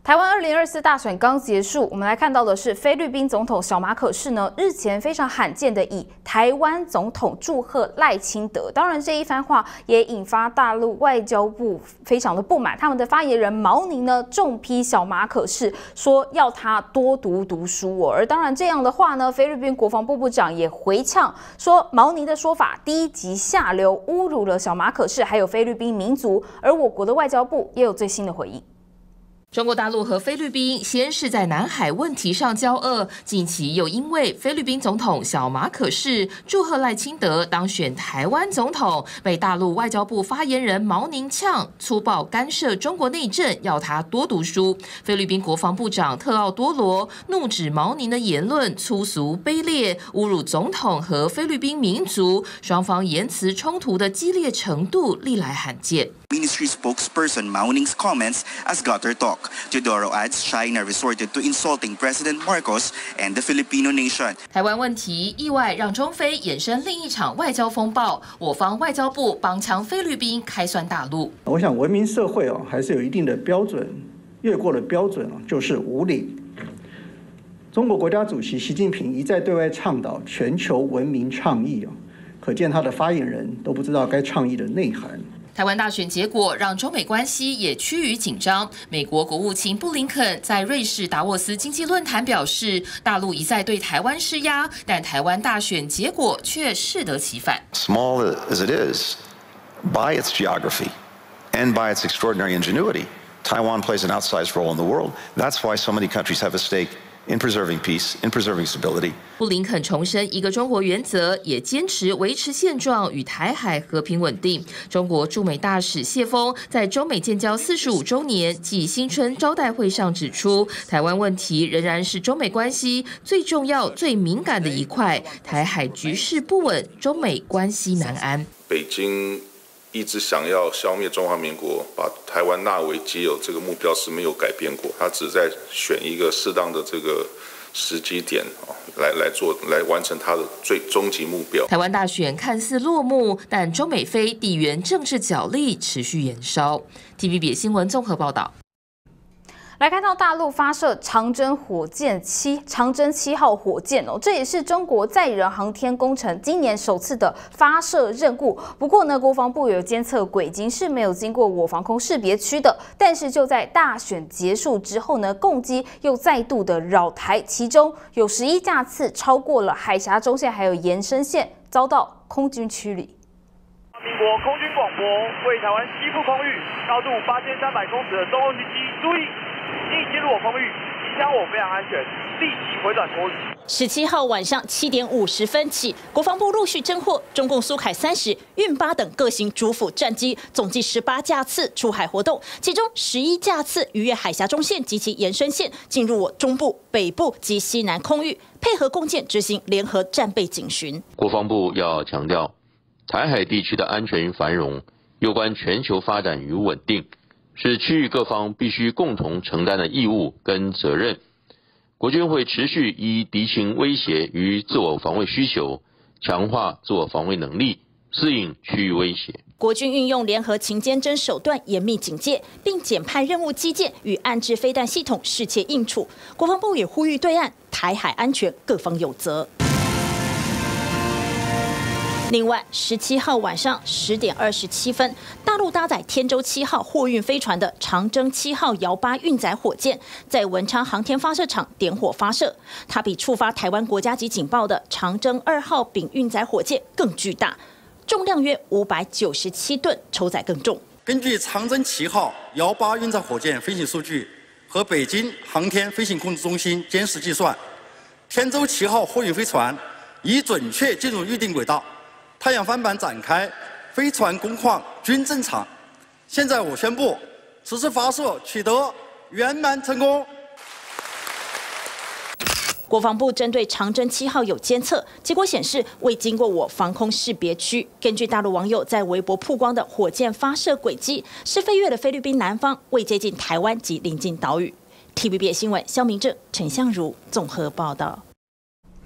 台湾2024大选刚结束，我们来看到的是菲律宾总统小马可仕呢，日前非常罕见的以台湾总统祝贺赖清德。当然，这一番话也引发大陆外交部非常的不满，他们的发言人毛宁呢重批小马可仕，说要他多读书哦。而当然，这样的话呢，菲律宾国防部部长也回呛说，毛宁的说法低级下流，侮辱了小马可仕还有菲律宾民族。而我国的外交部也有最新的回应。 中国大陆和菲律宾先是在南海问题上交恶，近期又因为菲律宾总统小马可仕祝贺赖清德当选台湾总统，被大陆外交部发言人毛宁呛粗暴干涉中国内政，要他多读书。菲律宾国防部长特奥多罗怒指毛宁的言论粗俗卑劣，侮辱总统和菲律宾民族，双方言辞冲突的激烈程度历来罕见。 Ministry spokesperson Mao Ning's comments as gutter talk. Teodoro adds China resorted to insulting President Marcos and the Filipino nation. 台湾问题意外让中菲衍生另一场外交风暴，我方外交部帮腔菲律宾开酸大陆。 我想文明社会还是有一定的标准，越过了标准就是无理。中国国家主席习近平一再对外倡导全球文明倡议可见他的发言人都不知道该倡议的内涵。 台湾大选结果让中美关系也趋于紧张。美国国务卿布林肯在瑞士达沃斯经济论坛表示，大陆一再对台湾施压，但台湾大选结果却适得其反。 Small as it is, by its geography and by its extraordinary ingenuity, Taiwan plays an outsized role in the world. That's why so many countries have a stake. In preserving peace, in preserving stability. 布林肯重申一个中国原则，也坚持维持现状与台海和平稳定。中国驻美大使谢锋在中美建交45周年暨新春招待会上指出，台湾问题仍然是中美关系最重要、最敏感的一块。台海局势不稳，中美关系难安。 北京 一直想要消灭中华民国，把台湾纳为己有，这个目标是没有改变过。他只在选一个适当的这个时机点来完成他的最终极目标。 台湾大选看似落幕，但中美非地缘政治角力持续延烧。TVB 新闻综合报道。 来看到大陆发射长征7号火箭这也是中国载人航天工程今年首次的发射任务。不过呢，国防部有监测轨迹是没有经过我防空识别区的。但是就在大选结束之后呢，共机又再度的扰台，其中有11架次超过了海峡中线还有延伸线，遭到空军驱离。 民国空军广播为台湾西部空域高度8300公尺的中共军机注意。 已进入我空域，影响我非常安全，立即回转脱离。 17号晚上7点50分起，国防部陆续侦获中共苏凯30、运8等各型主辅战机，总计18架次出海活动，其中11架次逾越海峡中线及其延伸线，进入我中部、北部及西南空域，配合共建执行联合战备警巡。 国防部要强调，台海地区的安全与繁荣，攸关全球发展与稳定。 是区域各方必须共同承担的义务跟责任。国军会持续依敌情威胁与自我防卫需求，强化自我防卫能力，适应区域威胁。 国军运用联合勤监侦手段严密警戒，并简派任务基建与安置飞弹系统适切应处。国防部也呼吁对岸台海安全各方有责。 另外，17号晚上10点27分，大陆搭载天舟7号货运飞船的长征7号遥8运载火箭，在文昌航天发射场点火发射。它比触发台湾国家级警报的长征2号丙运载火箭更巨大，重量约597吨，抽载更重。 根据长征7号遥8运载火箭飞行数据和北京航天飞行控制中心监视计算，天舟7号货运飞船已准确进入预定轨道。 太阳帆板展开，飞船工况均正常。现在我宣布，此次发射取得圆满成功。 国防部针对长征7号有监测，结果显示未经过我防空识别区。根据大陆网友在微博曝光的火箭发射轨迹，是飞越了菲律宾南方，未接近台湾及邻近岛屿。TVB 新闻肖明正、陈相如综合报道。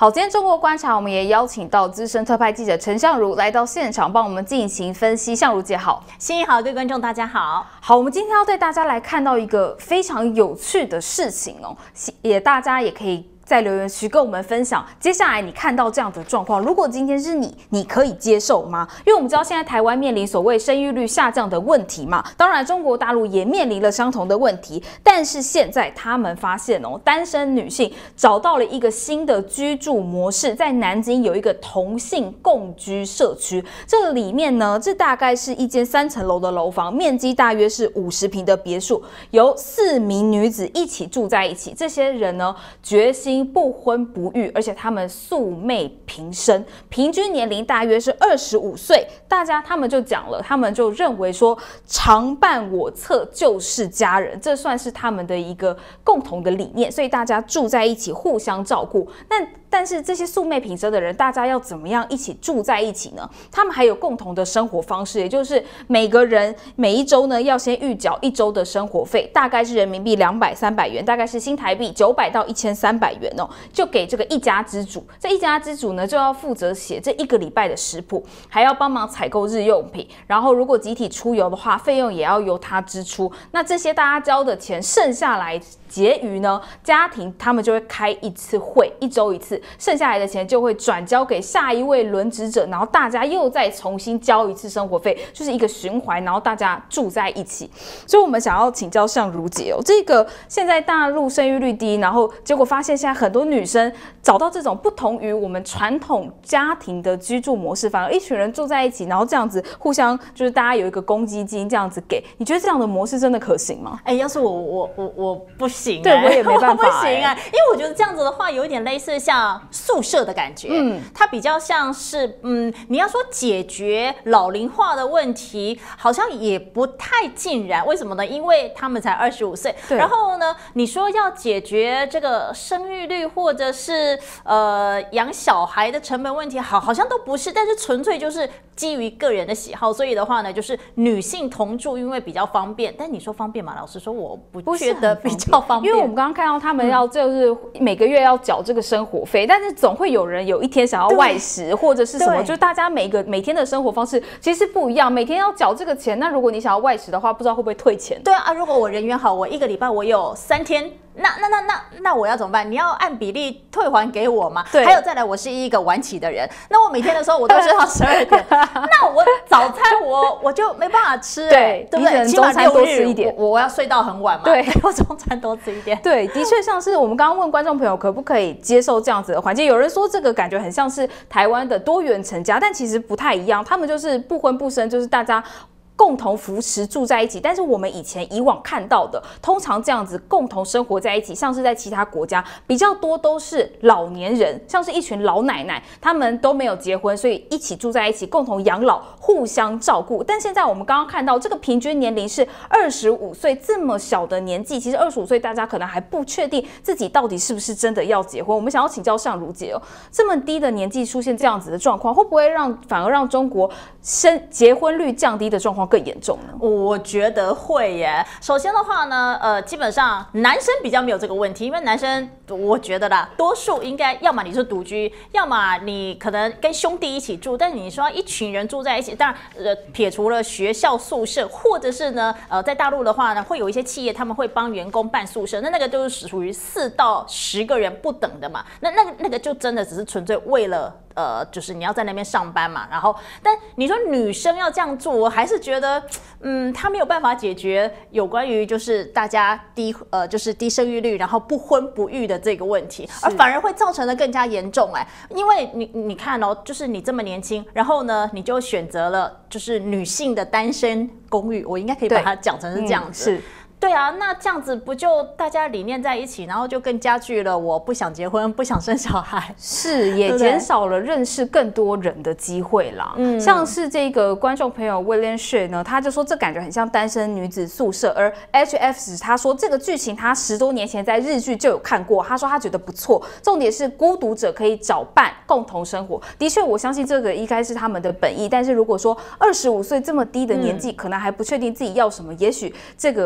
好，今天中国观察，我们也邀请到资深特派记者陈相如来到现场，帮我们进行分析。相如姐好， 心怡好，各位观众大家好。 好，我们今天要带大家来看到一个非常有趣的事情哦，大家也可以在留言区跟我们分享，接下来你看到这样的状况，如果今天是你可以接受吗？因为我们知道现在台湾面临所谓生育率下降的问题嘛，当然中国大陆也面临了相同的问题，但是现在他们发现哦，单身女性找到了一个新的居住模式，在南京有一个同性共居社区，这个里面呢，这大概是一间3层楼的楼房，面积大约是50平的别墅，由4名女子一起住在一起，这些人呢决心不婚不育，而且他们素昧平生，平均年龄大约是25岁。他们就讲了，他们就认为说，常伴我侧就是家人，这算是他们的一个共同的理念，所以大家住在一起，互相照顾。但是这些素昧平生的人，大家要怎么样一起住在一起呢？他们还有共同的生活方式，也就是每个人每一周呢要先预缴1周的生活费，大概是人民币200、300元，大概是新台币900到1300元哦，就给这个一家之主。这一家之主呢就要负责写这1个礼拜的食谱，还要帮忙采购日用品，然后如果集体出游的话，费用也要由他支出。那这些大家交的钱剩下来结余呢，家庭他们就会开一次会，1周1次，剩下来的钱就会转交给下一位轮值者，然后大家又再重新交一次生活费，就是一个循环，然后大家住在一起。所以我们想要请教相如姐哦，这个现在大陆生育率低，然后结果发现现在很多女生找到这种不同于我们传统家庭的居住模式，反而一群人住在一起，然后这样子互相就是大家有一个公积金这样子给，你觉得这样的模式真的可行吗？ 要是我不行。 对，我也没办法， 不行因为我觉得这样子的话，有一点类似像宿舍的感觉，它比较像是，你要说解决老龄化的问题，好像也不太尽然。为什么呢？因为他们才25岁，然后呢，你说要解决这个生育率或者是养小孩的成本问题，好像都不是，但是纯粹就是基于个人的喜好，所以的话呢，就是女性同住，因为比较方便。但你说方便吗？老实说，我不觉得比较方便， 因为我们刚刚看到他们要就是每个月要缴这个生活费，但是总会有人有一天想要外食或者是什么，就是大家每天的生活方式其实不一样，每天要缴这个钱。那如果你想要外食的话，不知道会不会退钱？ 对啊，如果我人缘好，我1个礼拜我有3天。那我要怎么办？你要按比例退还给我吗？对。还有再来，我是一个晚起的人，那我每天的时候我都睡到12点，那我早餐我就没办法吃，对不对？起码多吃一点，我要睡到很晚嘛，对，我中餐多吃一点。 对，的确像是我们刚刚问观众朋友可不可以接受这样子的环境，有人说这个感觉很像是台湾的多元成家，但其实不太一样，他们就是不婚不生，就是大家共同扶持住在一起，但是我们以往看到的，通常这样子共同生活在一起，像是在其他国家比较多都是老年人，像是一群老奶奶，他们都没有结婚，所以一起住在一起，共同养老，互相照顾。但现在我们刚刚看到这个平均年龄是25岁，这么小的年纪，其实25岁大家可能还不确定自己到底是不是真的要结婚。我们想要请教相如姐哦，这么低的年纪出现这样子的状况，会不会反而让中国结婚率降低的状况更严重呢？ 我觉得会耶。首先的话呢，基本上男生比较没有这个问题，因为男生我觉得啦，多数应该要么你是独居，要么你可能跟兄弟一起住。但你说一群人住在一起，当然撇除了学校宿舍，或者是呢在大陆的话呢，会有一些企业他们会帮员工办宿舍，那个就是属于4到10个人不等的嘛。那个就真的只是纯粹为了就是你要在那边上班嘛。然后，但你说女生要这样做，我还是觉得，她没有办法解决有关于就是大家就是低生育率，然后不婚不育的这个问题，而反而会造成的更加严重因为你看哦，就是你这么年轻，然后呢，你就选择了就是女性的单身公寓，我应该可以把它讲成是这样子。是。对啊，那这样子不就大家理念在一起，然后就更加剧了我不想结婚、不想生小孩， 是也减少了认识更多人的机会啦。像是这个观众朋友 William Shea 呢，他就说这感觉很像单身女子宿舍，而 HF 他说这个剧情他10多年前在日剧就有看过，他说他觉得不错，重点是孤独者可以找伴共同生活。的确，我相信这个应该是他们的本意，但是如果说25岁这么低的年纪，可能还不确定自己要什么，也许这个是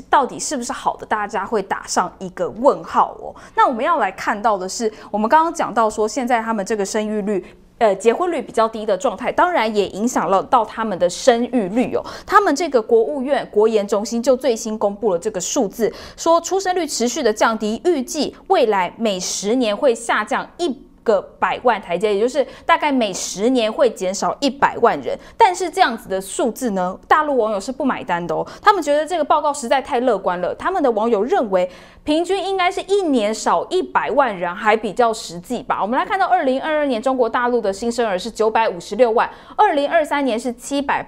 到底是不是好的，大家会打上一个问号哦。那我们要来看到的是，我们刚刚讲到说，现在他们这个生育率。结婚率比较低的状态，当然也影响了到他们的生育率哦。他们这个国务院国研中心就最新公布了这个数字，说出生率持续的降低，预计未来每10年会下降1个100万台阶，也就是大概每10年会减少100万人。但是这样子的数字呢，大陆网友是不买单的哦。他们觉得这个报告实在太乐观了。他们的网友认为，平均应该是1年少100万人还比较实际吧。我们来看到2022年中国大陆的新生儿是956万，2023年是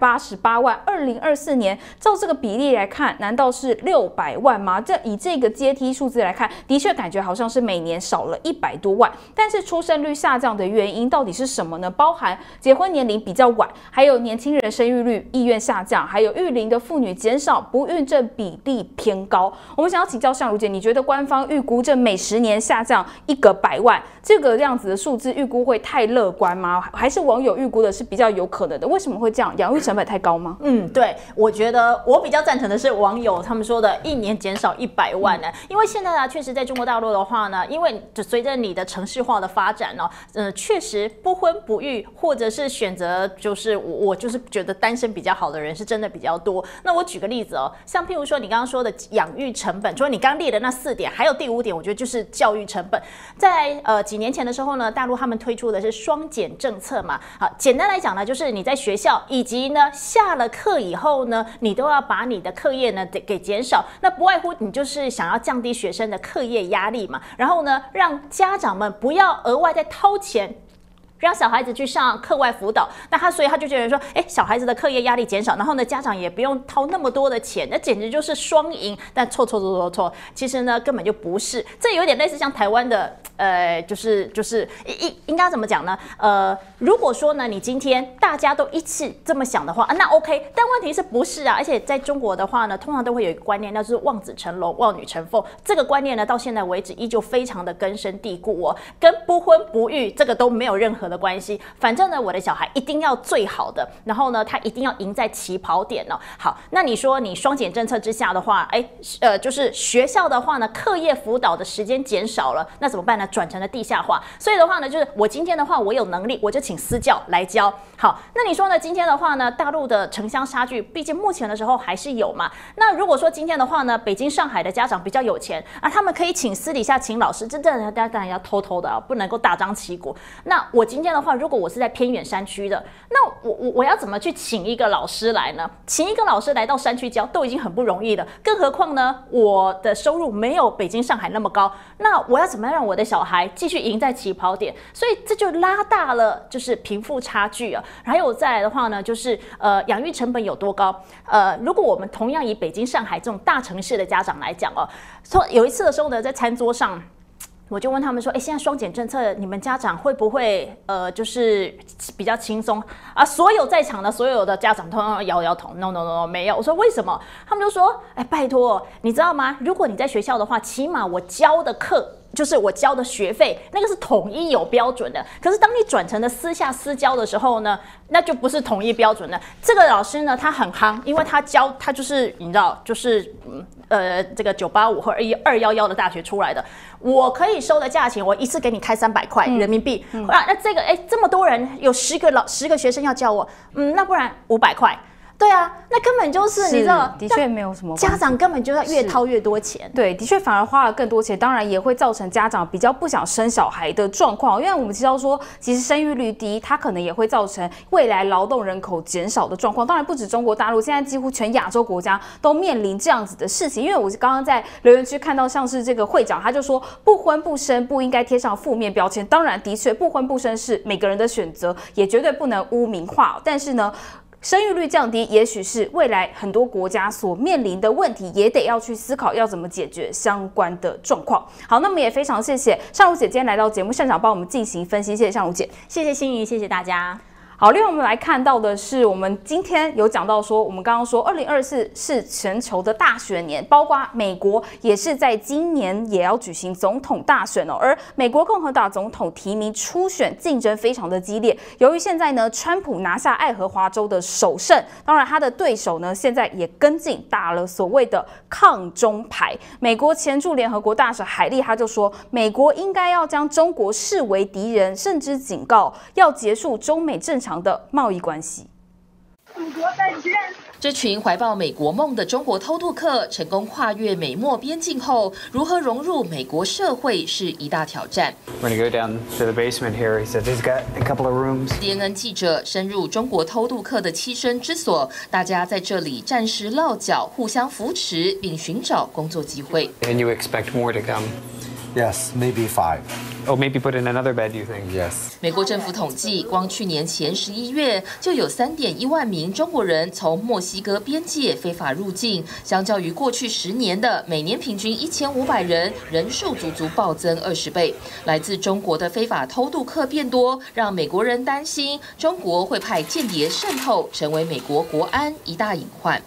788万，2024年照这个比例来看，难道是600万吗？以这个阶梯数字来看，的确感觉好像是每年少了100多万。但是出生率下降的原因到底是什么呢？包含结婚年龄比较晚，还有年轻人生育率意愿下降，还有育龄的妇女减少，不孕症比例偏高。我们想要请教相如姐，你觉得官方预估这每10年下降1个100万这个样子的数字预估会太乐观吗？还是网友预估的是比较有可能的？为什么会这样？养育成本太高吗？ 对，我觉得我比较赞成的是网友他们说的1年减少100万呢，因为现在呢，确实在中国大陆的话呢，因为随着你的城市化的发展呢，确实不婚不育或者是选择就是我就是觉得单身比较好的人是真的比较多。那我举个例子哦，像譬如说你刚刚说的养育成本，除了你刚列的那4点，还有第5点，我觉得就是教育成本。在几年前的时候呢，大陆他们推出的是双减政策嘛。好，简单来讲呢，就是你在学校以及呢下了课以后呢，你都要把你的课业呢给减少。那不外乎你就是想要降低学生的课业压力嘛，然后呢让家长们不要额外再掏钱。让小孩子去上课外辅导，那所以他就觉得说，小孩子的课业压力减少，然后呢，家长也不用掏那么多的钱，那简直就是双赢。但错，其实呢根本就不是，这有点类似像台湾的，应该怎么讲呢？如果说呢，你今天大家都一起这么想的话，那 OK， 但问题是不是啊？而且在中国的话呢，通常都会有一个观念，那就是望子成龙、望女成凤。这个观念呢，到现在为止依旧非常的根深蒂固哦，跟不婚不育这个都没有任何的关系。反正呢，我的小孩一定要最好的，然后呢，他一定要赢在起跑点哦。好，那你说你双减政策之下的话，就是学校的话呢，课业辅导的时间减少了，那怎么办呢？转成了地下化。所以的话呢，就是我今天的话，我有能力，我就请私教来教。好，那你说呢？今天的话呢，大陆的城乡差距，毕竟目前的时候还是有嘛。那如果说今天的话呢，北京、上海的家长比较有钱啊，他们可以私底下请老师，真的当然要偷偷的啊，不能够大张旗鼓。那我今天的话，如果我是在偏远山区的，那我要怎么去请一个老师来呢？请一个老师来到山区教都已经很不容易了，更何况呢，我的收入没有北京、上海那么高，那我要怎么样让我的小孩继续赢在起跑点？所以这就拉大了就是贫富差距啊。还有再来的话呢，就是养育成本有多高？如果我们同样以北京、上海这种大城市的家长来讲哦，说有一次的时候呢，在餐桌上。我就问他们说，现在双减政策，你们家长会不会就是比较轻松啊？所有在场的所有的家长通通摇摇头 ，no， 没有。我说为什么？他们就说，拜托，你知道吗？如果你在学校的话，起码我教的课。就是我交的学费，那个是统一有标准的。可是当你转成了私下私教的时候呢，那就不是统一标准的。这个老师呢，他很夯，因为他教他就是你知道，就是这个985和211的大学出来的，我可以收的价钱，我一次给你开300块人民币。那这个这么多人有10个学生要教我，那不然500块。对啊，那根本就是你知道， 的确没有什么家长根本就要越掏越多钱。 对，的确反而花了更多钱，当然也会造成家长比较不想生小孩的状况。因为我们知道说，其实生育率低，它可能也会造成未来劳动人口减少的状况。当然不止中国大陆，现在几乎全亚洲国家都面临这样子的事情。因为我刚刚在留言区看到，像是这个会长他就说，不婚不生不应该贴上负面标签。当然，的确不婚不生是每个人的选择，也绝对不能污名化。但是呢。生育率降低，也许是未来很多国家所面临的问题，也得要去思考要怎么解决相关的状况。好，那么也非常谢谢尚如姐今天来到节目现场帮我们进行分析，谢谢尚如姐， 谢谢心怡，谢谢大家。 好，另外我们来看到的是，我们今天有讲到说，我们刚刚说2024是全球的大选年，包括美国也是在今年也要举行总统大选哦。而美国共和党总统提名初选竞争非常的激烈，由于现在呢，川普拿下爱荷华州的首胜，当然他的对手呢现在也跟进打了所谓的抗中牌。美国前驻联合国大使海利他就说，美国应该要将中国视为敌人，甚至警告要结束中美正常的贸易关系。 这群怀抱美国梦的中国偷渡客成功跨越美墨边境后，如何融入美国社会是一大挑战。 We're gonna go down to the basement here. He said he's got a couple of rooms. CNN 记者深入中国偷渡客的栖身之所，大家在这里暂时落脚，互相扶持，并寻找工作机会。 And you expect more to come? Yes, maybe 5. Oh, maybe put in another bed, you think? Yes. 美国政府统计，光去年前11月就有3.1万名中国人从墨西哥边界非法入境，相较于过去10年的每年平均1500人，人数足足暴增20倍。来自中国的非法偷渡客变多，让美国人担心中国会派间谍渗透，成为美国国安一大隐患。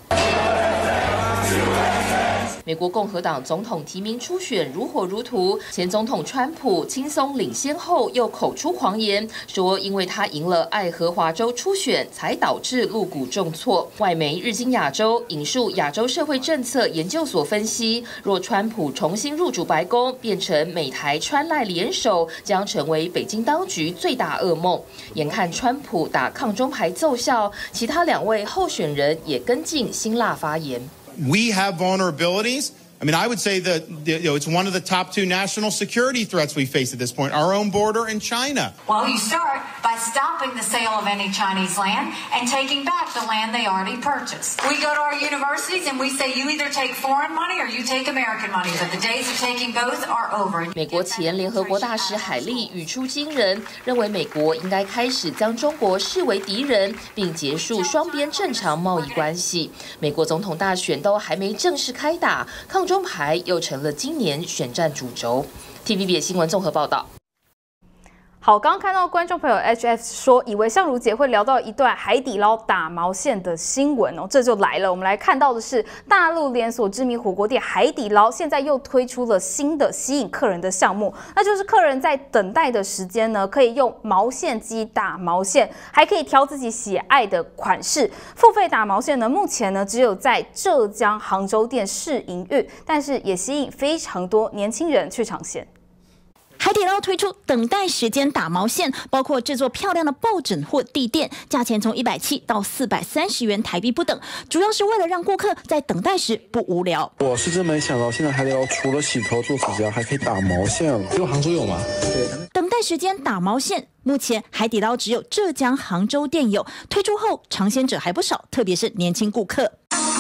美国共和党总统提名初选如火如荼，前总统川普轻松领先后，又口出狂言，说因为他赢了爱荷华州初选，才导致陆股重挫。外媒日经亚洲引述亚洲社会政策研究所分析，若川普重新入主白宫，变成美台川赖联手，将成为北京当局最大噩梦。眼看川普打抗中牌奏效，其他2位候选人也跟进辛辣发言。 We have vulnerabilities. I mean, I would say that it's one of the top 2 national security threats we face at this point, our own border and China. Well, you start by stopping the sale of any Chinese land and taking back the land they already purchased. We go to our universities and we say you either take foreign money or you take American money, but the days of taking both are over. 美国前联合国大使海利语出惊人，认为美国应该开始将中国视为敌人，并结束双边正常贸易关系。美国总统大选都还没正式开打，抗中牌又成了今年选战主轴。TVB 新闻综合报道。 好，刚刚看到观众朋友 HF 说，以为相如姐会聊到一段海底捞打毛线的新闻哦，这就来了。我们来看到的是大陆连锁知名火锅店海底捞，现在又推出了新的吸引客人的项目，那就是客人在等待的时间呢，可以用毛线机打毛线，还可以挑自己喜爱的款式。付费打毛线呢，目前呢只有在浙江杭州店试营运，但是也吸引非常多年轻人去尝鲜。 海底捞推出等待时间打毛线，包括制作漂亮的抱枕或地垫，价钱从170到430元台币不等，主要是为了让顾客在等待时不无聊。 我是真没想到，现在海底捞除了洗头做指甲，还可以打毛线了。只有杭州有吗？对。 等待时间打毛线，目前海底捞只有浙江杭州店有，推出后尝鲜者还不少，特别是年轻顾客。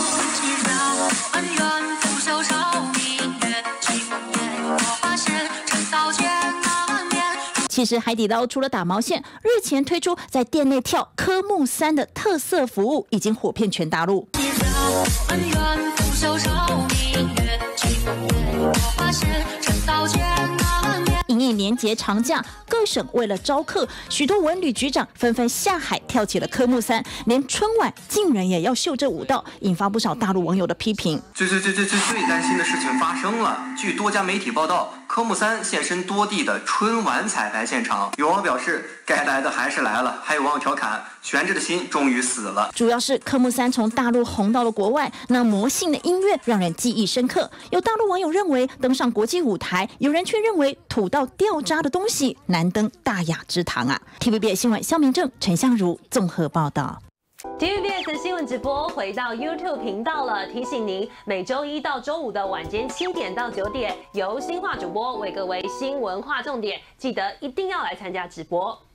其实海底捞除了打毛线，日前推出在店内跳科目3的特色服务，已经火遍全大陆。因应年节长假，各省为了招客，许多文旅局长纷纷下海跳起了科目3，连春晚竟然也要秀这舞蹈，引发不少大陆网友的批评。 最担心的事情发生了。据多家媒体报道，科目3现身多地的春晚彩排现场，有网友表示，该来的还是来了。还有网友调侃，悬着的心终于死了。 主要是科目3从大陆红到了国外，那魔性的音乐让人记忆深刻。有大陆网友认为登上国际舞台，有人却认为吐到掉渣的东西难登大雅之堂啊。TVBS 新闻肖明正、陈相如综合报道。 TVBS 新闻直播回到 YouTube 频道了，提醒您每周1到周5的晚间7点到9点，由新化主播为各位新闻划重点，记得一定要来参加直播。